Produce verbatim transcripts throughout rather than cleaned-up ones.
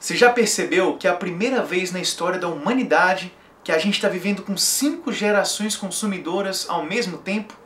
Você já percebeu que é a primeira vez na história da humanidade que a gente está vivendo com cinco gerações consumidoras ao mesmo tempo?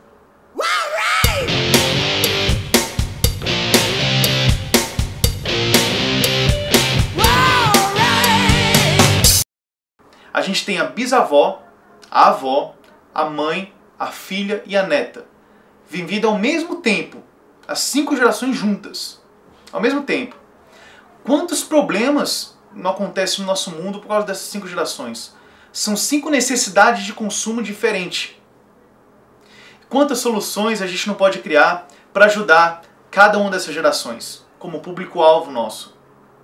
A gente tem a bisavó, a avó, a mãe, a filha e a neta, vivendo ao mesmo tempo, as cinco gerações juntas, ao mesmo tempo. Quantos problemas não acontecem no nosso mundo por causa dessas cinco gerações? São cinco necessidades de consumo diferentes. Quantas soluções a gente não pode criar para ajudar cada uma dessas gerações, como público-alvo nosso?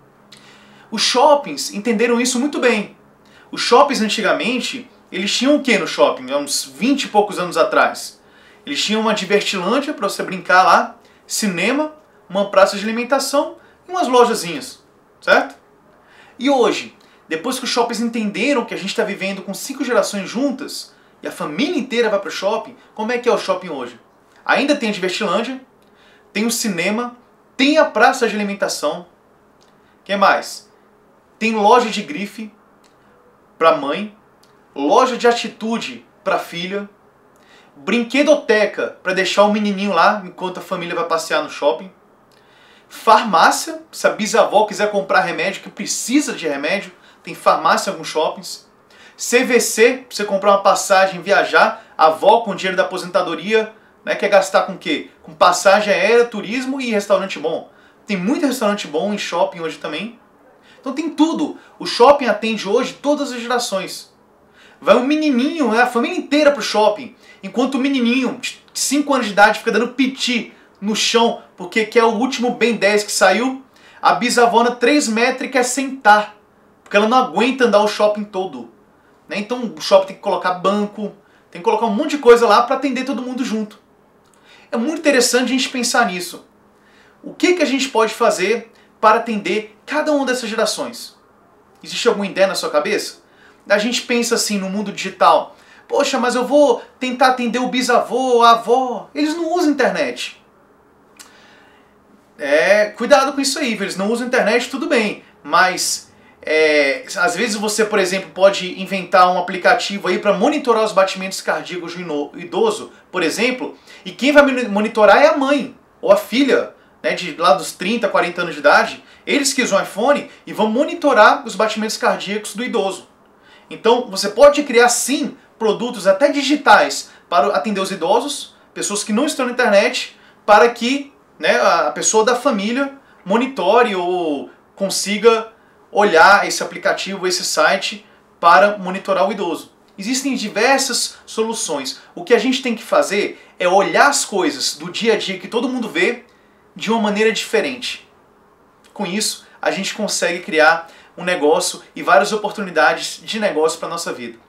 Os shoppings entenderam isso muito bem. Os shoppings antigamente, eles tinham o que no shopping? Há uns vinte e poucos anos atrás. Eles tinham uma divertilândia para você brincar lá, cinema, uma praça de alimentação e umas lojazinhas, certo? E hoje, depois que os shoppings entenderam que a gente está vivendo com cinco gerações juntas e a família inteira vai para o shopping, como é que é o shopping hoje? Ainda tem a divertilândia, tem o cinema, tem a praça de alimentação, o que mais? Tem loja de grife para mãe, loja de atitude para filha, brinquedoteca para deixar o menininho lá enquanto a família vai passear no shopping, farmácia, se a bisavó quiser comprar remédio, que precisa de remédio, tem farmácia em alguns shoppings, C V C, para você comprar uma passagem, viajar, a avó com dinheiro da aposentadoria, né, quer gastar com o quê? Com passagem aérea, turismo e restaurante bom. Tem muito restaurante bom em shopping hoje também. Então tem tudo. O shopping atende hoje todas as gerações. Vai um menininho, né, a família inteira pro shopping, enquanto o menininho de cinco anos de idade fica dando piti no chão, porque quer o último Ben dez que saiu, a bisavona três metros e quer sentar, porque ela não aguenta andar o shopping todo. Né? Então o shopping tem que colocar banco, tem que colocar um monte de coisa lá para atender todo mundo junto. É muito interessante a gente pensar nisso. O que, que a gente pode fazer para atender cada uma dessas gerações? Existe alguma ideia na sua cabeça? A gente pensa assim no mundo digital, poxa, mas eu vou tentar atender o bisavô, a avó, eles não usam internet. É, cuidado com isso aí, eles não usam internet, tudo bem, mas é, às vezes você, por exemplo, pode inventar um aplicativo aí para monitorar os batimentos cardíacos do idoso, por exemplo, e quem vai monitorar é a mãe ou a filha, né, de lá dos trinta, quarenta anos de idade, eles que usam o iPhone e vão monitorar os batimentos cardíacos do idoso. Então você pode criar sim produtos até digitais para atender os idosos, pessoas que não estão na internet, para que, né, a pessoa da família monitore ou consiga olhar esse aplicativo, esse site para monitorar o idoso. Existem diversas soluções. O que a gente tem que fazer é olhar as coisas do dia a dia que todo mundo vê de uma maneira diferente. Com isso, a gente consegue criar um negócio e várias oportunidades de negócio para a nossa vida.